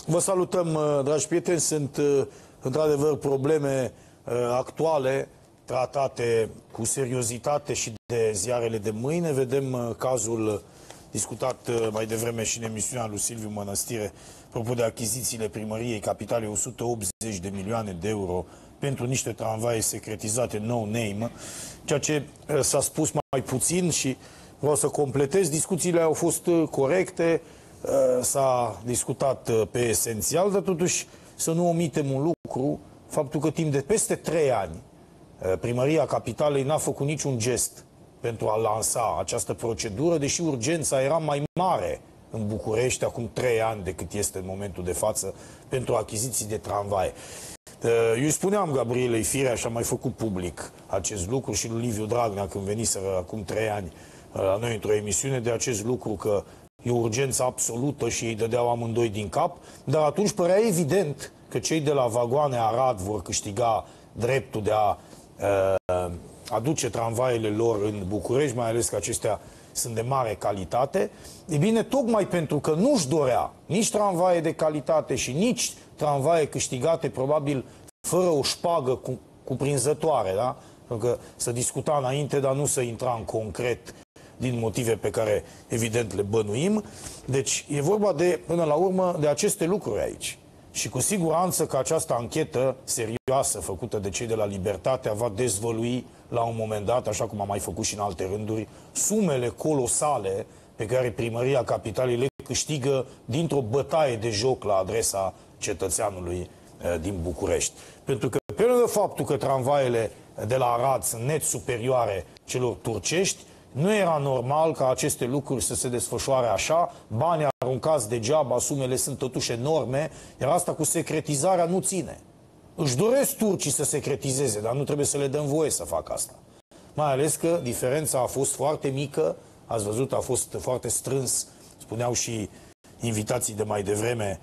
Vă salutăm, dragi prieteni. Sunt într-adevăr probleme actuale, tratate cu seriozitate și de ziarele de mâine. Vedem cazul discutat mai devreme și în emisiunea lui Silviu Mănăstire, apropo de achizițiile primăriei capitalei, 180 de milioane de euro pentru niște tramvaie secretizate, no name, ceea ce s-a spus mai puțin și vreau să completez. Discuțiile au fost corecte, s-a discutat pe esențial, dar totuși să nu omitem un lucru, faptul că timp de peste 3 ani Primăria Capitalei n-a făcut niciun gest pentru a lansa această procedură, deși urgența era mai mare în București acum 3 ani decât este în momentul de față pentru achiziții de tramvaie. Eu îi spuneam Gabrielei Firea și am mai făcut public acest lucru și lui Liviu Dragnea când veniseră acum 3 ani la noi într-o emisiune de acest lucru, că e o urgență absolută și ei dădeau amândoi din cap, dar atunci părea evident că cei de la Vagoane Arad vor câștiga dreptul de a aduce tramvaiele lor în București, mai ales că acestea sunt de mare calitate. E bine, tocmai pentru că nu-și dorea nici tramvaie de calitate și nici tramvaie câștigate, probabil fără o șpagă cuprinzătoare, da? Pentru că să discuta înainte, dar nu să intra în concret din motive pe care, evident, le bănuim. Deci e vorba de, până la urmă, de aceste lucruri aici. Și cu siguranță că această anchetă serioasă făcută de cei de la Libertatea va dezvălui la un moment dat, așa cum am mai făcut și în alte rânduri, sumele colosale pe care Primăria Capitalei le câștigă dintr-o bătaie de joc la adresa cetățeanului din București. Pentru că, pe lângă faptul că tramvaiele de la Arad sunt net superioare celor turcești, nu era normal ca aceste lucruri să se desfășoare așa, banii aruncați degeaba, sumele sunt totuși enorme, iar asta cu secretizarea nu ține. Își doresc turcii să secretizeze, dar nu trebuie să le dăm voie să facă asta. Mai ales că diferența a fost foarte mică, ați văzut, a fost foarte strâns, spuneau și invitații de mai devreme,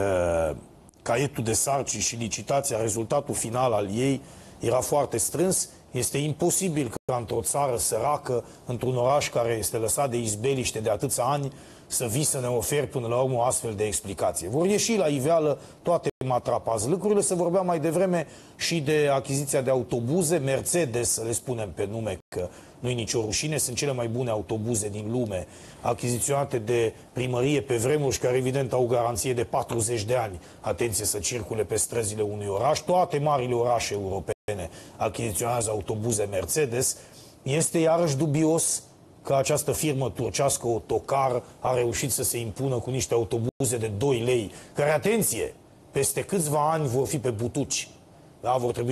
caietul de sarcini și licitația, rezultatul final al ei era foarte strâns. Este imposibil ca într-o țară săracă, într-un oraș care este lăsat de izbeliște de atâția ani, să vii să ne oferi până la urmă o astfel de explicație. Vor ieși la iveală toate matrapați lucrurile. Se vorbea mai devreme și de achiziția de autobuze, Mercedes, să le spunem pe nume, că nu-i nicio rușine, sunt cele mai bune autobuze din lume, achiziționate de primărie pe vremuri și care evident au garanție de 40 de ani, atenție, să circule pe străzile unui oraș. Toate marile orașe europene achiziționează autobuze Mercedes. Este iarăși dubios că această firmă turcească, Otocar, a reușit să se impună cu niște autobuze de 2 lei, care, atenție, peste câțiva ani vor fi pe butuci. Da? Vor trebui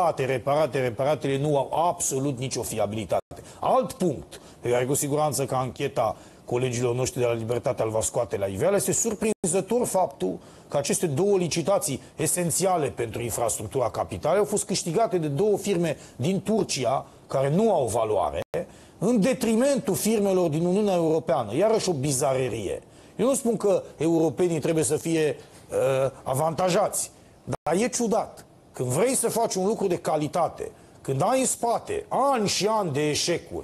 reparatele nu au absolut nicio fiabilitate. Alt punct pe care cu siguranță că ancheta colegilor noștri de la Libertatea îl va scoate la iveală, este surprinzător faptul că aceste 2 licitații esențiale pentru infrastructura capitalei au fost câștigate de 2 firme din Turcia, care nu au valoare, în detrimentul firmelor din Uniunea Europeană. Iarăși o bizarerie. Eu nu spun că europenii trebuie să fie avantajați, dar e ciudat. Când vrei să faci un lucru de calitate, când ai în spate ani și ani de eșecuri,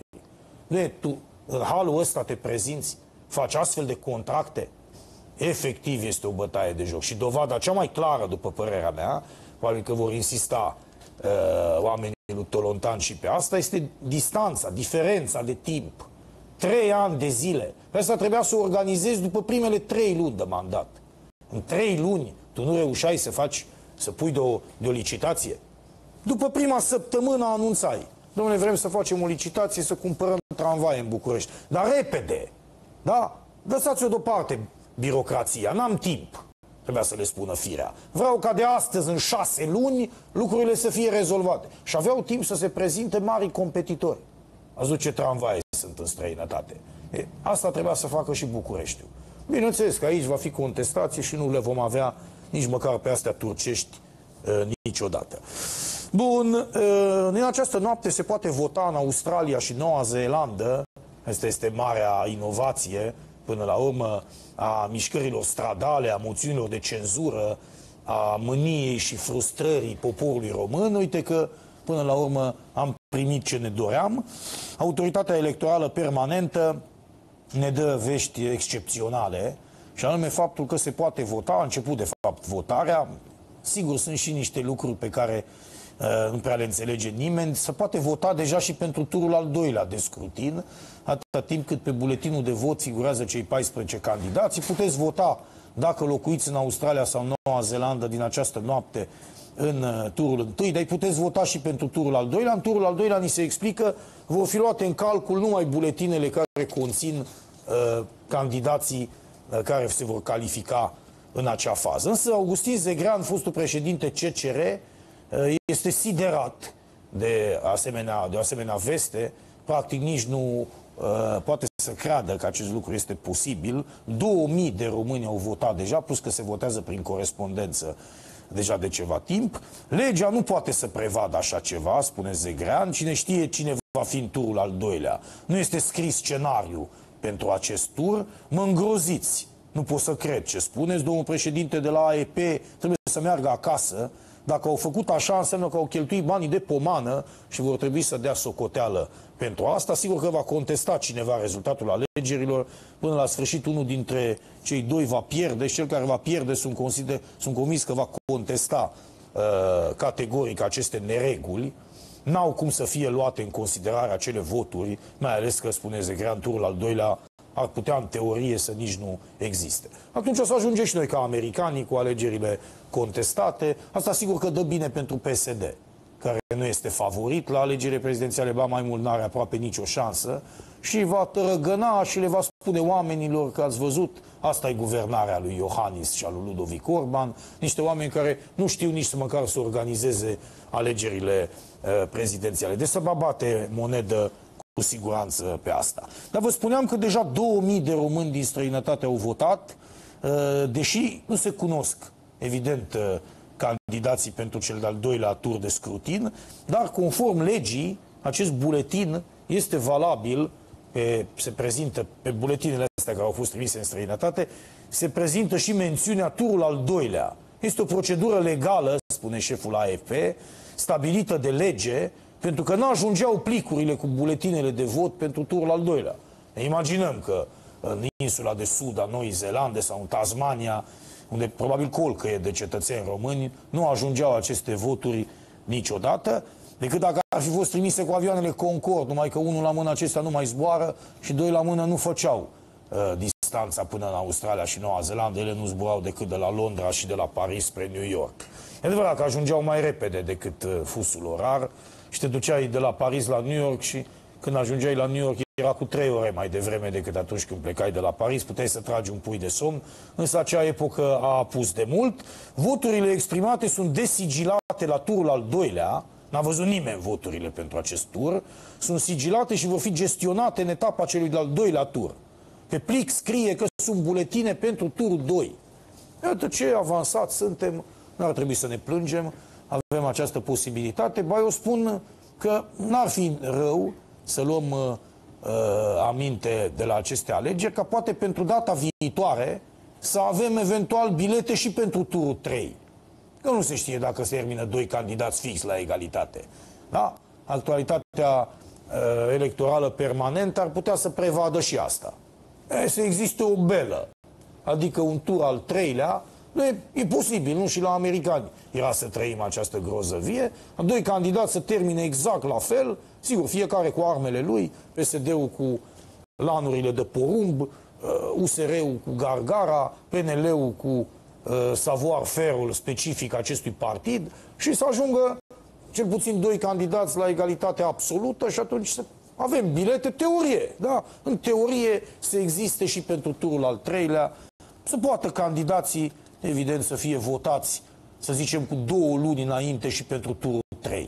tu în halul ăsta te prezinți, faci astfel de contracte, efectiv este o bătaie de joc. Și dovada cea mai clară, după părerea mea, probabil că vor insista oamenii lui Tolontan și pe asta, este distanța, diferența de timp. 3 ani de zile. Pe asta trebuia să o organizezi după primele 3 luni de mandat. În 3 luni tu nu reușeai să pui de o licitație. După prima săptămână anunțai: dom'le, vrem să facem o licitație, să cumpărăm tramvaie în București. Dar repede! Da? Lăsați-o deoparte birocrația, n-am timp. Trebuia să le spună Firea. Vreau ca de astăzi, în 6 luni, lucrurile să fie rezolvate. Și aveau timp să se prezinte mari competitori. Ați văzut ce tramvaie sunt în străinătate. Asta trebuia să facă și Bucureștiul. Bineînțeles că aici va fi contestație și nu le vom avea nici măcar pe astea turcești niciodată. Bun, în această noapte se poate vota în Australia și Noua Zeelandă. Asta este marea inovație, până la urmă, a mișcărilor stradale, a moțiunilor de cenzură, a mâniei și frustrării poporului român. Uite că, până la urmă, am primit ce ne doream. Autoritatea electorală permanentă ne dă vești excepționale. și anume faptul că se poate vota, a început de fapt votarea, sigur sunt și niște lucruri pe care nu prea le înțelege nimeni, se poate vota deja și pentru turul al doilea de scrutin, atâta timp cât pe buletinul de vot figurează cei 14 candidați. Puteți vota dacă locuiți în Australia sau Noua Zeelandă din această noapte în turul întâi, dar puteți vota și pentru turul al doilea. În turul al doilea ni se explică, vor fi luate în calcul numai buletinele care conțin candidații care se vor califica în acea fază. Însă Augustin Zegrean, fostul președinte CCR, este siderat de o asemenea veste. Practic nici nu poate să creadă că acest lucru este posibil. 2000 de români au votat deja, plus că se votează prin corespondență deja de ceva timp. Legea nu poate să prevadă așa ceva, spune Zegrean. Cine știe cine va fi în turul al doilea. Nu este scris scenariu pentru acest tur. Mă îngroziți. Nu pot să cred ce spuneți. Domnul președinte de la AEP trebuie să meargă acasă. Dacă au făcut așa, înseamnă că au cheltuit banii de pomană și vor trebui să dea socoteală pentru asta. Sigur că va contesta cineva rezultatul alegerilor. Până la sfârșit, unul dintre cei doi va pierde și cel care va pierde sunt convins că va contesta categoric aceste nereguli. N-au cum să fie luate în considerare acele voturi, mai ales că, spune Zegrean, turul al doilea ar putea, în teorie, să nici nu existe. Atunci o să ajungem și noi ca americanii cu alegerile contestate. Asta sigur că dă bine pentru PSD, care nu este favorit la alegerile prezidențiale, ba mai mult n-are aproape nicio șansă și va tărăgăna și le va spune oamenilor că ați văzut, asta e guvernarea lui Iohannis și a lui Ludovic Orban, niște oameni care nu știu nici măcar să organizeze alegerile prezidențiale. Deci să va bate monedă cu siguranță pe asta. Dar vă spuneam că deja 2000 de români din străinătate au votat, deși nu se cunosc, evident, candidații pentru cel de-al doilea tur de scrutin, dar conform legii, acest buletin este valabil, se prezintă pe buletinele astea care au fost trimise în străinătate, se prezintă și mențiunea turul al doilea. Este o procedură legală, spune șeful AFP, stabilită de lege, pentru că nu ajungeau plicurile cu buletinele de vot pentru turul al doilea. Ne imaginăm că în insula de sud a Noii Zeelande sau în Tasmania, unde probabil colcăie de cetățeni români, nu ajungeau aceste voturi niciodată, decât dacă ar fi fost trimise cu avioanele Concorde, numai că unul la mână acestea nu mai zboară și doi la mână nu făceau distanța până în Australia și Noua Zeelandă. Ele nu zburau decât de la Londra și de la Paris spre New York. E adevărat că ajungeau mai repede decât fusul orar și te duceai de la Paris la New York și când ajungeai la New York era cu 3 ore mai devreme decât atunci când plecai de la Paris, puteai să tragi un pui de somn, însă acea epocă a apus de mult. Voturile exprimate sunt desigilate la turul al doilea, n-a văzut nimeni voturile pentru acest tur, sunt sigilate și vor fi gestionate în etapa celui de-al doilea tur. Pe plic scrie că sunt buletine pentru turul 2. Iată ce avansat suntem, n-ar trebui să ne plângem, avem această posibilitate. Ba, eu spun că n-ar fi rău să luăm aminte de la aceste alegeri, ca poate pentru data viitoare să avem eventual bilete și pentru turul 3. Că nu se știe dacă se termină 2 candidați fix la egalitate. Da? Actualitatea electorală permanentă ar putea să prevadă și asta. Să existe o belă, adică un tur al 3-lea. E posibil, nu? Și la americani era să trăim această grozăvie. 2 candidați să termine exact la fel, sigur, fiecare cu armele lui, PSD-ul cu lanurile de porumb, USR-ul cu gargara, PNL-ul cu savoir-faire-ul specific acestui partid și să ajungă cel puțin 2 candidați la egalitate absolută și atunci să avem bilete, teorie, da? În teorie să existe și pentru turul al 3-lea, să poată candidații, evident, să fie votați, să zicem, cu 2 luni înainte și pentru turul 3.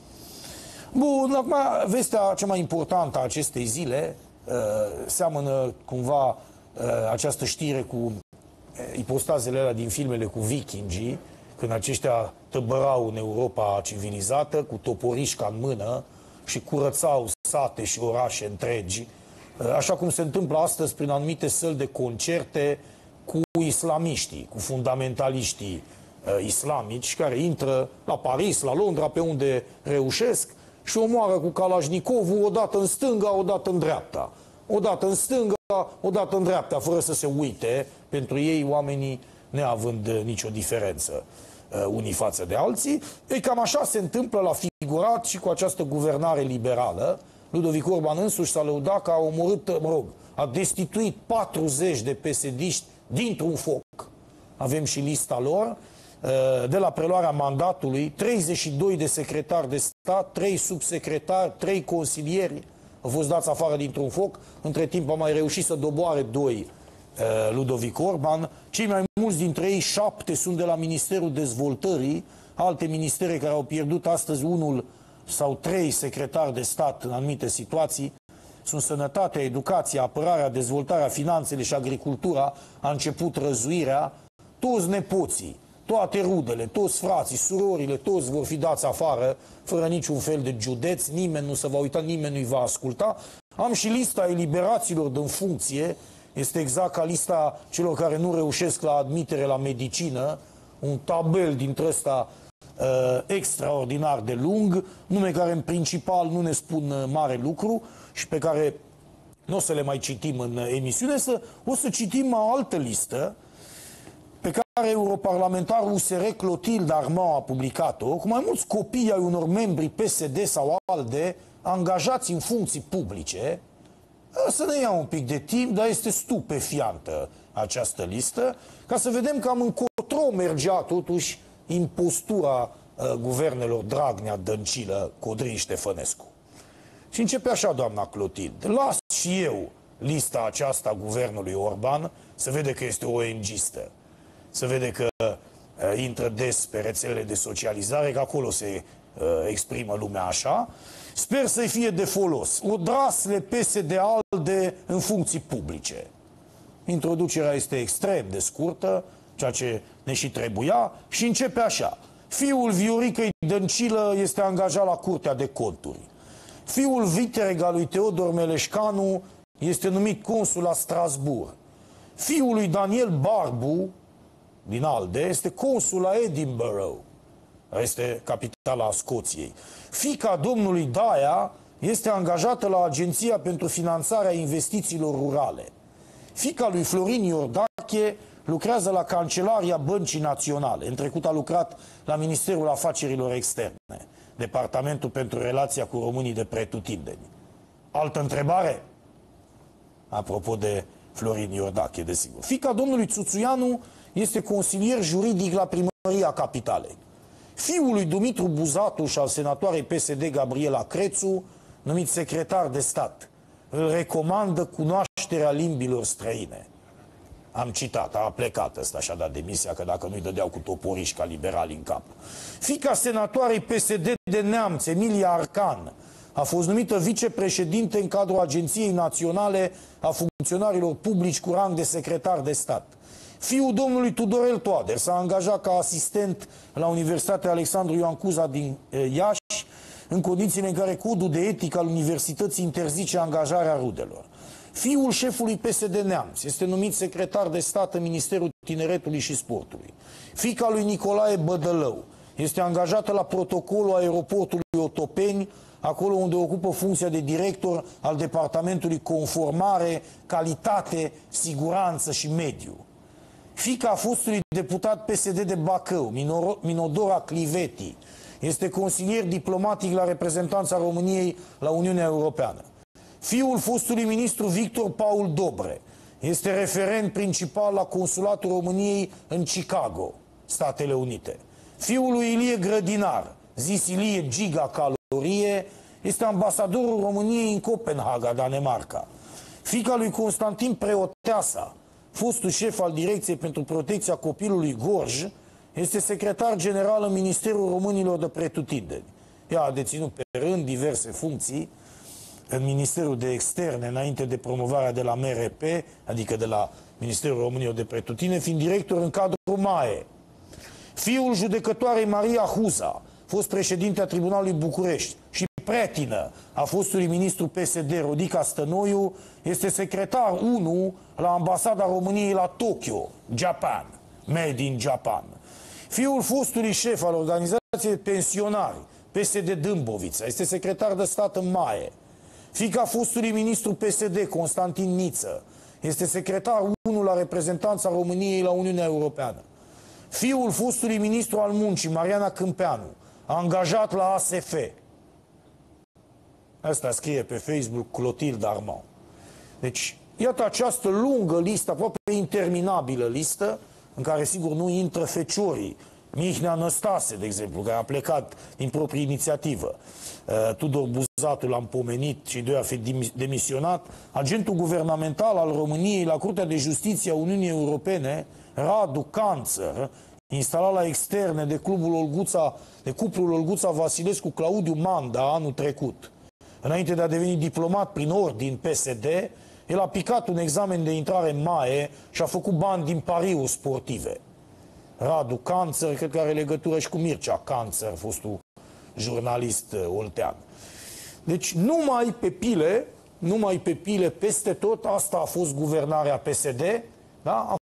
Bun, acum, vestea cea mai importantă a acestei zile seamănă cumva această știre cu ipostazele alea din filmele cu vikingii, când aceștia tăbărau în Europa civilizată, cu toporișca în mână și curățau sate și orașe întregi, așa cum se întâmplă astăzi prin anumite săli de concerte cu islamiștii, cu fundamentaliștii islamici, care intră la Paris, la Londra, pe unde reușesc, și omoară cu Kalashnikovul odată în stânga, odată în dreapta. odată în stânga, odată în dreapta, fără să se uite, pentru ei oamenii neavând nicio diferență unii față de alții. Ei, cam așa se întâmplă la figurat și cu această guvernare liberală. Ludovic Orban însuși s-a lăudat că a omorât, a destituit 40 de PSD-ști dintr-un foc. Avem și lista lor. De la preluarea mandatului, 32 de secretari de stat, 3 subsecretari, 3 consilieri au fost dați afară dintr-un foc. Între timp a mai reușit să doboare 2 Ludovic Orban. Cei mai mulți dintre ei, 7, sunt de la Ministerul Dezvoltării, alte ministere care au pierdut astăzi unul sau 3 secretari de stat în anumite situații. Sunt sănătatea, educația, apărarea, dezvoltarea, finanțele și agricultura. A început răzuirea. Toți nepoții, toate rudele, toți frații, surorile, toți vor fi dați afară, fără niciun fel de județ, nimeni nu se va uita, nimeni nu-i va asculta. Am și lista eliberaților din funcție, este exact ca lista celor care nu reușesc la admitere la medicină, un tabel dintre ăsta extraordinar de lung, nume care în principal nu ne spun mare lucru și pe care nu o să le mai citim în emisiune, o să citim o altă listă pe care europarlamentarul USR Clotilde Armand a publicat-o, cu mai mulți copii ai unor membri PSD sau ALDE angajați în funcții publice. Să ne ia un pic de timp, dar este stupefiantă această listă, ca să vedem cam încotro mergea totuși impostura guvernelor Dragnea, Dăncilă, Codrin, Ștefănescu. Și începe așa, doamna Clotilde: las și eu lista aceasta a guvernului Orban, se vede că este ONG-istă. Se vede că intră des pe rețelele de socializare, că acolo se exprimă lumea așa. Sper să-i fie de folos. Odrasle PSD-ALDE în funcții publice. Introducerea este extrem de scurtă, ceea ce ne și trebuia, și începe așa: fiul Vioricăi Dăncilă este angajat la Curtea de Conturi. Fiul vitreg al lui Teodor Meleșcanu este numit consul la Strasbourg. Fiul lui Daniel Barbu din ALDE este consul la Edinburgh, este capitala Scoției. Fiica domnului Daia este angajată la Agenția pentru Finanțarea Investițiilor Rurale. Fiica lui Florin Iordache lucrează la Cancelaria Băncii Naționale. În trecut a lucrat la Ministerul Afacerilor Externe, Departamentul pentru Relația cu Românii de pretutindeni. Altă întrebare? Apropo de Florin Iordache, desigur. Fiica domnului Țuțuianu este consilier juridic la Primăria Capitalei. Fiul lui Dumitru Buzatu și al senatoarei PSD Gabriela Crețu, numit secretar de stat, îl recomandă cunoașterea limbilor străine. Am citat, a plecat ăsta și a dat demisia, că dacă nu-i dădeau cu toporiși ca liberali în cap. Fiica senatoarei PSD de Neamț, Emilia Arcan, a fost numită vicepreședinte în cadrul Agenției Naționale a Funcționarilor Publici cu rang de secretar de stat. Fiul domnului Tudorel Toader s-a angajat ca asistent la Universitatea Alexandru Ioan Cuza din Iași, în condițiile în care codul de etică al universității interzice angajarea rudelor. Fiul șefului PSD Neamț este numit secretar de stat în Ministerul Tineretului și Sportului. Fiica lui Nicolae Bădălău este angajată la protocolul aeroportului Otopeni, acolo unde ocupă funcția de director al Departamentului Conformare, Calitate, Siguranță și Mediu. Fiica fostului deputat PSD de Bacău, Minodora Cliveti, este consilier diplomatic la reprezentanța României la Uniunea Europeană. Fiul fostului ministru Victor Paul Dobre este referent principal la Consulatul României în Chicago, Statele Unite. Fiul lui Ilie Grădinar, zis Ilie Giga Calorie, este ambasadorul României în Copenhaga, Danemarca. Fiica lui Constantin Preoteasa, fostul șef al Direcției pentru Protecția Copilului Gorj, este secretar general în Ministerul Românilor de Pretutindeni. Ea a deținut pe rând diverse funcții în Ministerul de Externe, înainte de promovarea de la MRP, adică de la Ministerul Românilor de Pretutindeni, fiind director în cadrul MAE. Fiul judecătoarei Maria Huza, fost președinte a Tribunalului București și pretină a fostului ministru PSD Rodica Stănoiu, este secretar 1 la Ambasada României la Tokyo, Japan, Made in Japan. Fiul fostului șef al organizației de pensionari PSD Dâmbovița este secretar de stat în MAE. Fiica fostului ministru PSD, Constantin Niță, este secretar 1 la reprezentanța României la Uniunea Europeană. Fiul fostului ministru al muncii, Mariana Câmpeanu, angajat la ASF. Asta scrie pe Facebook Clotilde Armand. Deci, iată această lungă listă, aproape interminabilă listă, în care sigur nu intră feciorii. Mihnea Năstase, de exemplu, care a plecat din proprie inițiativă. Tudor Buzatu l-am pomenit și doi a fi demisionat. Agentul guvernamental al României la Curtea de Justiție a Uniunii Europene, Radu Canțăr, instalat la externe de cuplul Olguța Vasilescu Claudiu Manda anul trecut. Înainte de a deveni diplomat prin ordin PSD, el a picat un examen de intrare în MAE și a făcut bani din pariuri sportive. Radu Canțăr, cred că are legătură și cu Mircea Canțăr, fostul jurnalist oltean. Deci numai pe pile, peste tot, asta a fost guvernarea PSD, da?